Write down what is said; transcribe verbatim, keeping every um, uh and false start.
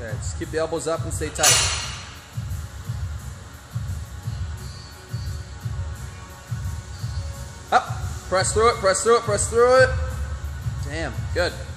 Okay, just keep the elbows up and stay tight. Up. Press through it, press through it, press through it. Damn, good.